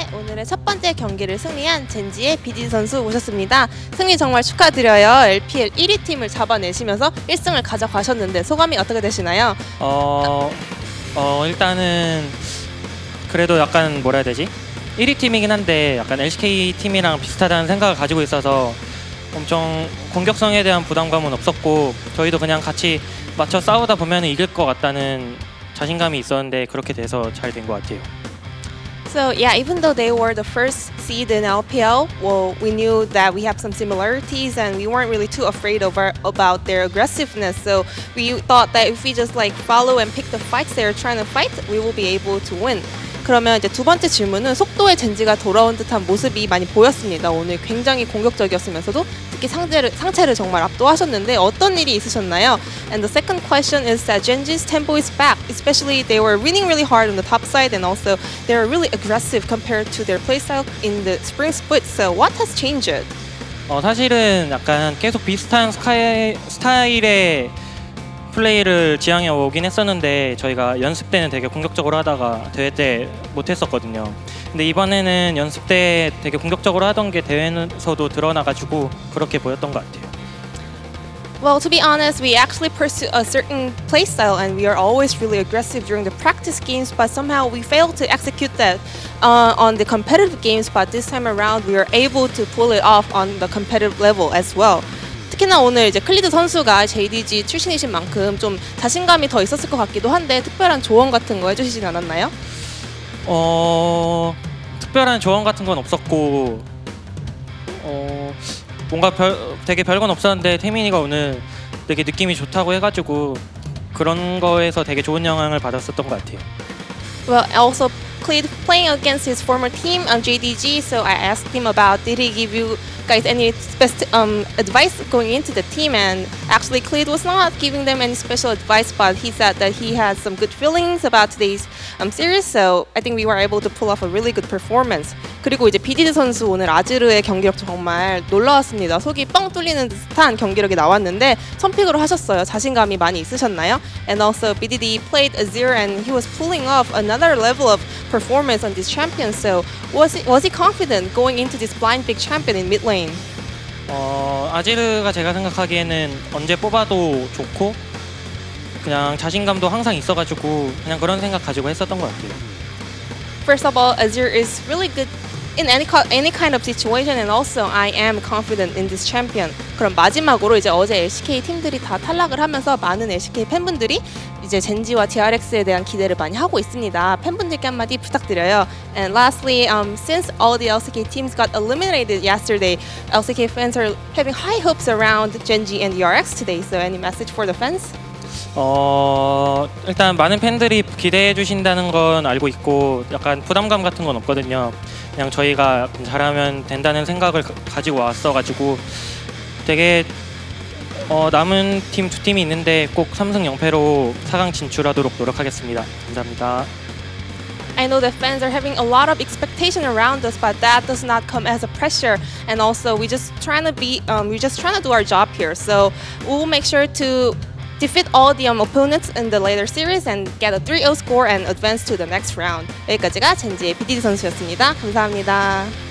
네, 오늘의 첫 번째 경기를 승리한 젠지의 BDD 선수 모셨습니다. 승리 정말 축하드려요. LPL 1위 팀을 잡아내시면서 1승을 가져가셨는데 소감이 어떻게 되시나요? 일단은 그래도 약간 뭐라 해야 되지? 1위 팀이긴 한데 약간 LCK 팀이랑 비슷하다는 생각을 가지고 있어서 엄청 공격성에 대한 부담감은 없었고 저희도 그냥 같이 맞춰 싸우다 보면 이길 것 같다는 자신감이 있었는데 그렇게 돼서 잘 된 것 같아요. So yeah, even though they were the first seed in LPL, well, we knew that we have some similarities and we weren't really too afraid about their aggressiveness. So we thought that if we just like follow and pick the fights they are trying to fight, we will be able to win. 그러면 이제 두 번째 질문은 속도의 젠지가 돌아온 듯한 모습이 많이 보였습니다. 오늘 굉장히 공격적이었으면서도 특히 상체를 정말 압도하셨는데 어떤 일이 있으셨나요? And the second question is that Genji's tempo is back. Especially they were winning really hard on the top side and also they were really aggressive compared to their playstyle in the spring split. So what has changed? 사실은 약간 계속 비슷한 스타일의 플레이를 지향해 오긴 했었는데 저희가 연습 때는 되게 공격적으로 하다가 대회 때 못했었거든요. 근데 이번에는 연습 때 되게 공격적으로 하던 게 대회에서도 드러나가지고 그렇게 보였던 것 같아요. Well, to be honest, we actually pursue a certain playstyle and we are always really aggressive during the practice games, but somehow we failed to execute that on the competitive games, but this time around we are able to pull it off on the competitive level as well. 특히나 오늘 이제 클리드 선수가 JDG 출신이신 만큼 좀 자신감이 더 있었을 것 같기도 한데 특별한 조언 같은 거 해주시진 않았나요? 특별한 조언 같은 건 없었고 뭔가 되게 별건 없었는데 태민이가 오늘 되게 느낌이 좋다고 해가지고 그런 거에서 되게 좋은 영향을 받았었던 것 같아요. Well, also Cleed playing against his former team on JDG, so I asked him about did he give you guys any advice going into the team, and actually Cleed was not giving them any special advice, but he said that he had some good feelings about today's series, so I think we were able to pull off a really good performance. 그리고 이제 BDD 선수 오늘 아즈르의 경기력 정말 놀라웠습니다. 속이 뻥 뚫리는 듯한 경기력이 나왔는데 선픽으로 하셨어요. 자신감이 많이 있으셨나요? And also BDD played Azir and he was pulling off another level of performance on this champion. So was he confident going into this blind big champion in mid lane? 아지르가 제가 생각하기에는 언제 뽑아도 좋고 그냥 자신감도 항상 있어가지고 그냥 그런 생각 가지고 했었던 것 같아요. First of all, Azir is really good in any kind of situation, and also I am confident in this champion. 그럼 마지막으로 이제 어제 LCK 팀들이 다 탈락을 하면서 많은 LCK 팬분들이 이제 젠지와 DRX에 대한 기대를 많이 하고 있습니다. 팬분들께 한마디 부탁드려요. And lastly, since all the LCK teams got eliminated yesterday, LCK fans are having high hopes around Genji and DRX today. So any message for the fans? 일단 많은 팬들이 기대해 주신다는 건 알고 있고 약간 부담감 같은 건 없거든요. 그냥 저희가 잘하면 된다는 생각을 가지고 왔어가지고 되게 남은 팀 두 팀이 있는데 꼭 3승 0패로 4강 진출하도록 노력하겠습니다. 감사합니다. I know the fans are having a lot of expectation around us, but that does not come as a pressure. And also, we're just trying to do our job here. So we'll make sure to defeat all the opponents in the later series and get a 3-0 score and advance to the next round. 여기까지가 젠지의 BDD 선수였습니다. 감사합니다.